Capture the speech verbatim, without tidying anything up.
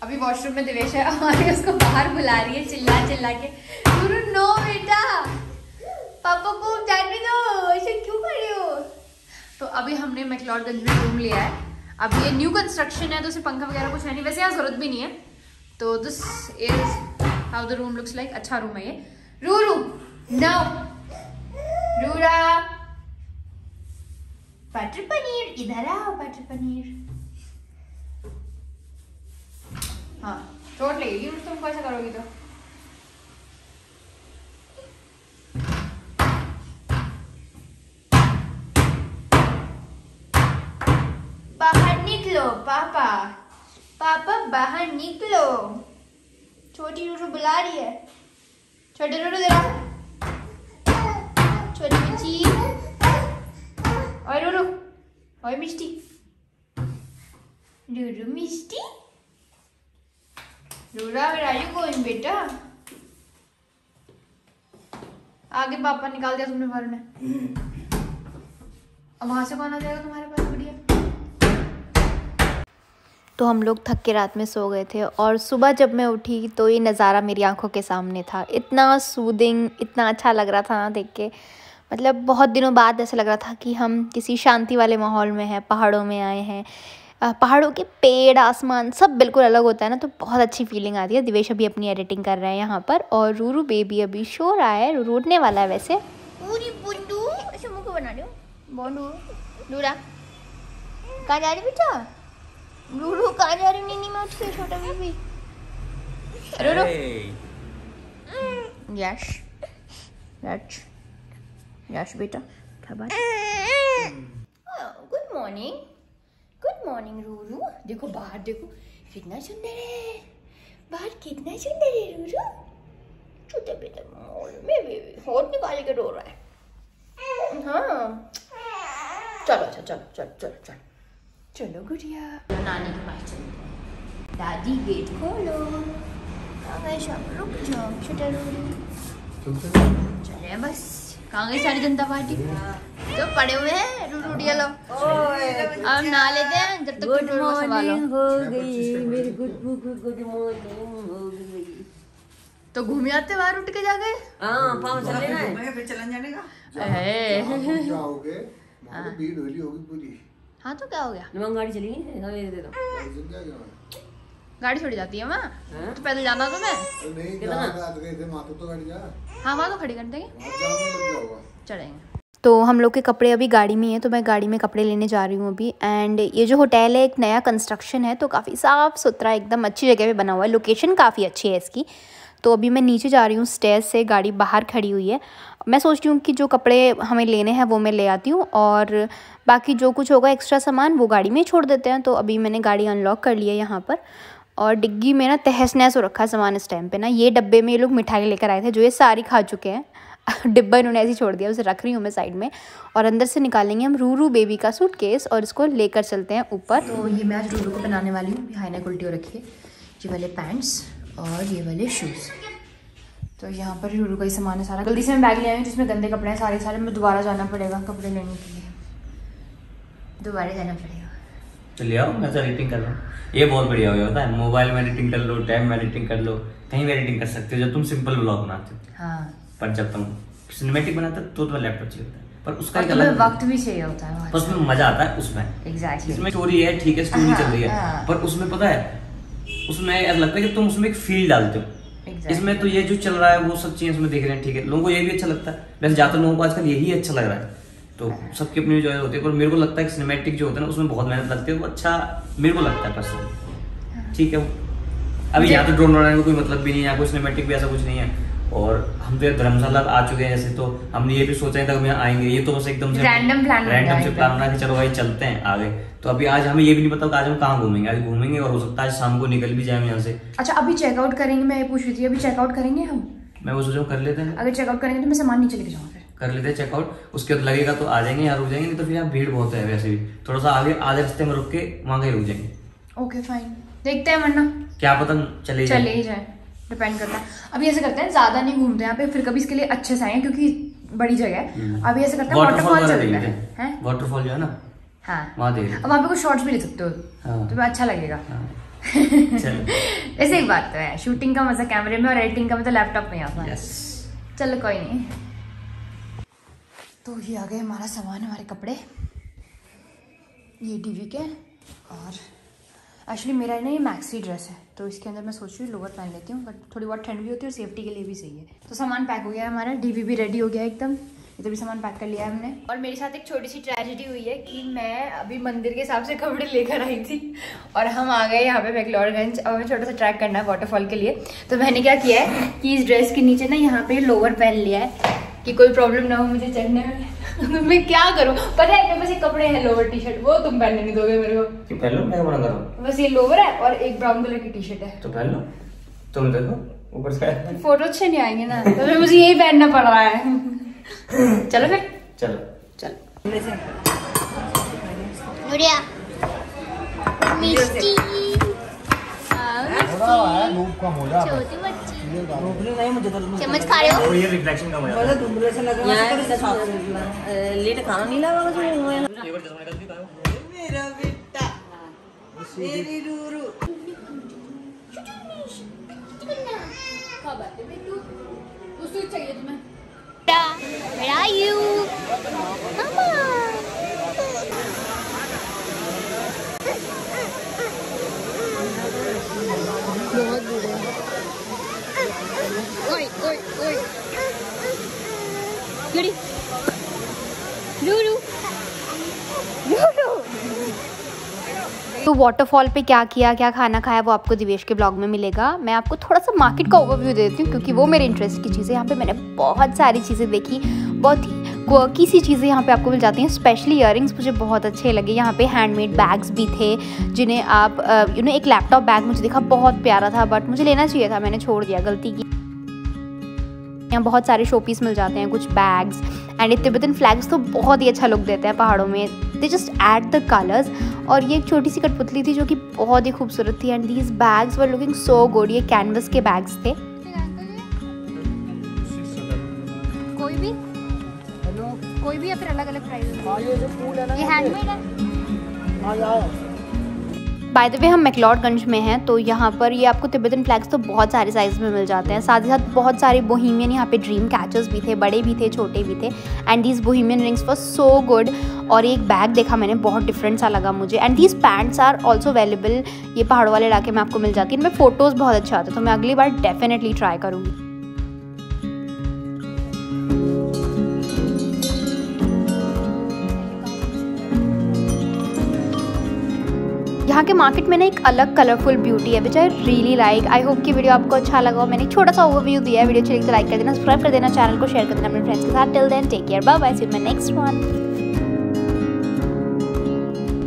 अभी वॉशरूम में दिवेश है, हमारी उसको बाहर बुला रही है चिल्ला चिल्ला के। गुरु नो बेटा, पापा को जाने दो, ऐसे क्यों कर रहे हो। तो अभी हमने मैक्लोडगंज में रूम लिया है। अब ये न्यू कंस्ट्रक्शन है तो उसे पंखा वगैरह कुछ है नहीं, वैसे यहाँ जरूरत भी नहीं है। तो this is how the room looks like. अच्छा रूम है ये। रूरू नो, रूरा बटर पनीर, इधर आओ बटर पनीर। हाँ चोट लगेगी तुम ऐसा करोगी तो। बाहर निकलो पापा, पापा बाहर निकलो। छोटी रूरू बुला रही है। छोटे रूरू जरा, छोटी बच्ची। और रूरू, और मिष्टी, रूरू मिष्टी। Rura where are you going बेटा? आगे पापा निकाल दिया तुमने बाहर में। अब वहां से कौन आ जाएगा तुम्हारे पास बढ़िया। तो हम लोग थक के रात में सो गए थे और सुबह जब मैं उठी तो ये नज़ारा मेरी आंखों के सामने था। इतना सूदिंग, इतना अच्छा लग रहा था ना देख के। मतलब बहुत दिनों बाद ऐसा लग रहा था कि हम किसी शांति वाले माहौल में हैं, पहाड़ों में आए हैं। पहाड़ों के पेड़, आसमान सब बिल्कुल अलग होता है ना, तो बहुत अच्छी फीलिंग आती है। दिवेश अभी अपनी एडिटिंग कर रहे हैं यहाँ पर और रूरू बेबी अभी सो रहा है। रूरू उठने वाला है वैसे। पूरी बुंडू ऐसे मुँह को बना दो। बोलू रूरा कहाँ जा रही बेटा? रूरू कहाँ जा रही? नीनी में उठ के छोटा बेबी। रूरू यश यश यश बेटा खबर। गुड मॉर्निंग, गुड मॉर्निंग रूरू। देखो बाहर देखो कितना सुंदर है, बाहर कितना सुंदर है रूरू। छोटा बेटा में बेबी होठ निकाल के रो रहा है। हाँ चलो अच्छा चलो चलो चलो चलो चलो गुड़िया नानी के पास चलते हैं। दादी गेट खोलो। कहाँ गए सब? रुक जाओ छोटा रूरू। चले बस। कहाँ गई सारी जनता पार्टी? तो पड़े हुए हैं रूरूडिया लोग। अब नहा लेते हैं जब तक गुड मॉर्निंग हो गई मेरी गुड गुड मॉर्निंग हो गई। तो घूम आते बाहर उठ के जा गए। हाँ पाँव चले गए फिर चलन जाने का। जाओगे भीड़ होली होगी पूरी। हाँ तो क्या हो गया? गाड़ी चली गई, गाड़ी छोड़ी जाती है वहाँ। तो पैदल जाना तो मैं हाँ वहाँ तो खड़ी कर देंगे, चलेंगे। तो हम लोग के कपड़े अभी गाड़ी में हैं तो मैं गाड़ी में कपड़े लेने जा रही हूँ अभी। एंड ये जो होटल है एक नया कंस्ट्रक्शन है तो काफ़ी साफ़ सुथरा एकदम अच्छी जगह पे बना हुआ है। लोकेशन काफ़ी अच्छी है इसकी। तो अभी मैं नीचे जा रही हूँ स्टेज से, गाड़ी बाहर खड़ी हुई है। मैं सोचती हूँ कि जो कपड़े हमें लेने हैं वो मैं ले आती हूँ और बाकी जो कुछ होगा एक्स्ट्रा सामान वो गाड़ी में ही छोड़ देते हैं। तो अभी मैंने गाड़ी अनलॉक कर ली है यहाँ पर और डिग्गी में ना तहस नहस हो रखा है सामान इस टाइम पे ना। ये डब्बे में ये लोग मिठाई लेकर आए थे जो ये सारी खा चुके हैं। डिब्बा इन्होंने ऐसे ही छोड़ दिया, उसे रख रही हूँ मैं साइड में। और अंदर से निकालेंगे हम रूरू बेबी का सूटकेस और इसको लेकर चलते हैं ऊपर। तो ये मैं आज रूरू को पहनाने वाली हूँ। हाई नेक उल्टी हो रखी है। ये वाले पैंट्स और ये वाले शूज़। तो यहाँ पर रूरू का ही सामान है सारा। जल्दी से मैं बैग ले आई हूँ जिसमें गंदे कपड़े हैं सारे सारे। मैं दोबारा जाना पड़ेगा कपड़े लेने के लिए, दोबारा जाना पड़ेगा। तो ले आओ, मैं तो एडिटिंग कर रहा हूँ। ये बहुत बढ़िया हो जाता है। मोबाइल में एडिटिंग कर लो, टैब में एडिटिंग कर लो, कहीं भी एडिटिंग कर सकते हो जब तुम सिंपल ब्लॉग बनाते हो। हाँ। पर जब तुम सिनेमैटिक बनाते हो तो तो लैपटॉप चाहिए होता है, पर उसका एक अलग वक्त भी चाहिए होता है। पर उसमें मजा आता है उसमें। एग्जैक्टली। इसमें स्टोरी है, ठीक है स्टोरी चल रही है, पर उसमें पता है उसमें ऐसा लगता है कि तुम उसमें एक फील डालते हो। Exactly. इसमें तो ये जो चल रहा है वो सब चीजें उसमें देख रहे हैं, ठीक है लोगों को ये भी अच्छा लगता है। वैसे ज्यादातर लोगों को आजकल यही अच्छा लग रहा है, तो सबकी अपनी चॉइस होती है। पर मेरे को लगता है कि सिनेमैटिक जो होता है ना उसमें बहुत मेहनत लगती है, वो अच्छा मेरे को लगता है पर्सनली। ठीक है अभी यहाँ तो ड्रोन उड़ाने का कोई मतलब भी नहीं है, यहाँ कोई सिनेमैटिक भी ऐसा कुछ नहीं है। और हम तो धर्मशाला आ चुके हैं जैसे, तो हमने ये भी सोचा है तक हम यहाँ आएंगे। ये तो बस एकदम से रैंडम प्लान रैंडम से प्लान बना के चलो भाई चलते हैं आगे। तो अभी आज हमें ये भी नहीं पता कि आज हम कहाँ घूमेंगे। आज घूमेंगे और हो सकता है शाम को निकल भी जाए यहाँ से। अच्छा अभी चेकआउट करेंगे, मैं ये पूछ रही थी अभी चेकआउट करेंगे हम? मैं वो सोचा कर लेते हैं। अगर चेकआउट करेंगे तो मैं सामान नीचे लेके जाऊंगा, फिर कर लेते हैं चेकआउट। उसके बाद लगेगा तो आ जाएंगे, यहाँ रुक जाएंगे, नहीं तो फिर यहाँ भीड़ बहुत है। वैसे भी थोड़ा सा आगे आधे रास्ते में रुक के वहाँ कहीं रुक जाएंगे। ओके फाइन, देखते हैं वरना क्या पता चले चले ही जाए, डिपेंड करता है। अभी ऐसे करते हैं ज्यादा नहीं घूमते यहाँ पे, फिर कभी इसके लिए अच्छे से आए क्योंकि बड़ी जगह है। अभी ऐसे करते हैं वाटरफॉल चलते हैं। वाटरफॉल जो है ना हाँ वहाँ देख, अब वहाँ पे कुछ शॉर्ट्स भी ले सकते हो हाँ। तो अच्छा लगेगा। हाँ। वैसे एक बात तो है, शूटिंग का मजा कैमरे में और एडिटिंग का मजा लैपटॉप में आता है। यस। चलो कोई नहीं। तो ये आ गए हमारा सामान, हमारे कपड़े, ये डीवी के, और एक्चुअली मेरा ना ये मैक्सी ड्रेस है तो इसके अंदर मैं सोच रही हूँ लोअर पहन लेती हूँ, बट थोड़ी बहुत ठंड भी होती है और सेफ्टी के लिए भी सही है। तो सामान पैक हो गया है हमारा, डीवी भी रेडी हो गया है एकदम, इधर भी सामान पैक कर लिया है हमने। और मेरे साथ एक छोटी सी ट्रेजेडी हुई है कि मैं अभी मंदिर के हिसाब से कपड़े लेकर आई थी और हम आ गए यहाँ पे मैक्लोडगंज। अब हमें छोटा सा ट्रैक करना है वाटरफॉल के लिए, तो मैंने क्या किया है कि इस ड्रेस के नीचे ना यहाँ पे लोअर पहन लिया है कि कोई प्रॉब्लम ना हो मुझे चढ़ने में। मैं क्या करूँ, पता है मेरे पास एक कपड़े हैं लोअर टी शर्ट, वो तुम पहनने नहीं दोगे मेरे को। क्यों? पहन लो, मैं मना कर रहा हूँ। बस ये लोअर है और एक ब्राउन कलर की टी शर्ट है। तो पहन लो, तुम देखो ऊपर से फोटो अच्छे नहीं आएंगे ना, तो फिर मुझे यही पहनना पड़ रहा है। चलो फिर, चलो चलो। नुरिया मिष्टी छोटी बच्ची चम्मच खा रहे हो? ये रिफ्लेक्शन का मजा लेट खाना नहीं लगा मेरा बेटा, मेरी रूरू। चाहिए तुम्हें? Where are you? Mama. बहुत बुरे। ओए ओए ओए। लूरू लूरू लूरू। तो वाटरफॉल पे क्या किया, क्या खाना खाया, वो आपको दिवेश के ब्लॉग में मिलेगा। मैं आपको थोड़ा सा मार्केट का ओवरव्यू दे देती हूँ क्योंकि वो मेरे इंटरेस्ट की चीज़ें। यहाँ पे मैंने बहुत सारी चीज़ें देखी, बहुत ही क्वर्की सी चीज़ें यहाँ पे आपको मिल जाती हैं। स्पेशली इयररिंग्स मुझे बहुत अच्छे लगे। यहाँ पे हैंडमेड बैग्स भी थे जिन्हें आप यू नो एक लैपटॉप बैग मुझे देखा बहुत प्यारा था, बट मुझे लेना चाहिए था, मैंने छोड़ दिया, गलती की। यहाँ बहुत सारे शो पीस मिल जाते हैं, कुछ बैग्स एंड ये तिब्बतन फ्लैग्स तो बहुत ही अच्छा लुक देते हैं पहाड़ों में, they just add the colours. और ये एक छोटी सी कठपुतली थी जो कि बहुत ही खूबसूरत थी and these bags were looking so good. ये कैनवस के बैग्स थे। कोई भी कोई भी या फिर अलग अलग प्राइस? ये हैंडमेड है। बाय द वे हम मैक्लोडगंज में हैं, तो यहाँ पर ये आपको तिब्बतन फ्लैग्स तो बहुत सारे साइज़ में मिल जाते हैं। साथ ही साथ बहुत सारे बोहेमियन यहाँ पे ड्रीम कैचर्स भी थे, बड़े भी थे, छोटे भी थे and these bohemian rings were so good. और एक बैग देखा मैंने, बहुत डिफरेंट सा लगा मुझे and these pants are also available. ये पहाड़ों वाले इलाके में आपको मिल जाती है, इनमें फ़ोटोज़ बहुत अच्छे आते हैं, तो मैं अगली बार डेफिनेटली ट्राई करूँगी। यहाँ के मार्केट में ना एक अलग कलरफुल ब्यूटी है which I really like. I hope कि वीडियो आपको अच्छा लगा हो। मैंने एक छोटा सा ओवरव्यू दिया है। वीडियो अच्छी लगी तो लाइक कर देना, सब्सक्राइब कर देना, चैनल को शेयर कर देना अपने फ्रेंड्स के साथ। Till then take care, bye bye, see you in my next one.